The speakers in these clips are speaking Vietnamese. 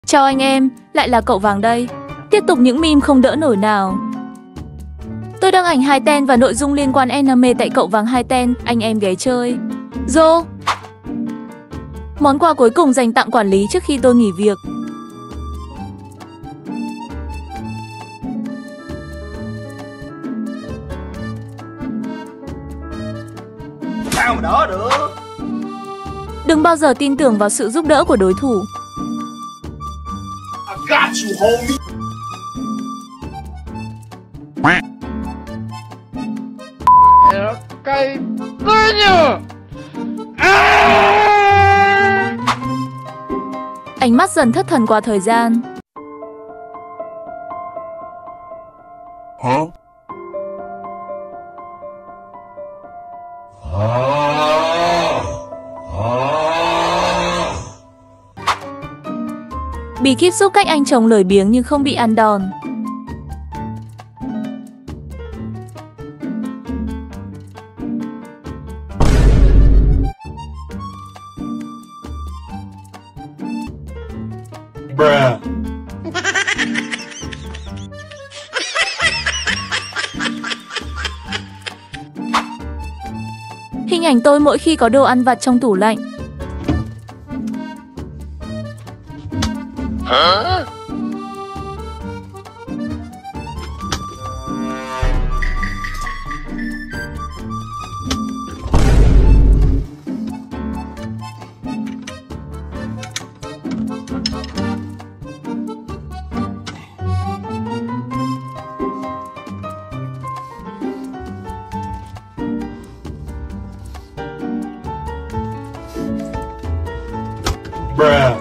Chào anh em, lại là cậu Vàng đây. Tiếp tục những meme không đỡ nổi nào. Tôi đăng ảnh 2 ten và nội dung liên quan anime tại cậu Vàng 2 ten, anh em ghé chơi. Dô! Món quà cuối cùng dành tặng quản lý trước khi tôi nghỉ việc. Sao mà đỡ được? Đừng bao giờ tin tưởng vào sự giúp đỡ của đối thủ. I got you, homie. Cái nhờ. Ánh mắt dần thất thần qua thời gian. Hả? Bí kíp giúp cách anh chồng lười biếng nhưng không bị ăn đòn. Bruh. Hình ảnh tôi mỗi khi có đồ ăn vặt trong tủ lạnh. Hả? Bruh.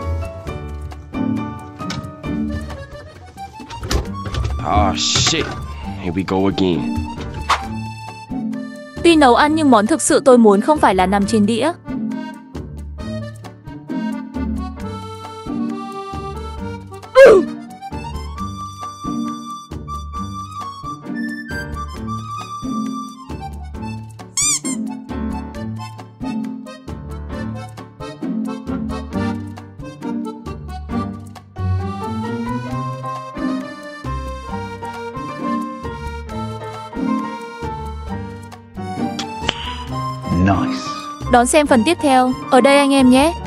Oh shit, here we go again. Tuy nấu ăn nhưng món thực sự tôi muốn không phải là nằm trên đĩa. Nice. Đón xem phần tiếp theo. Ở đây anh em nhé.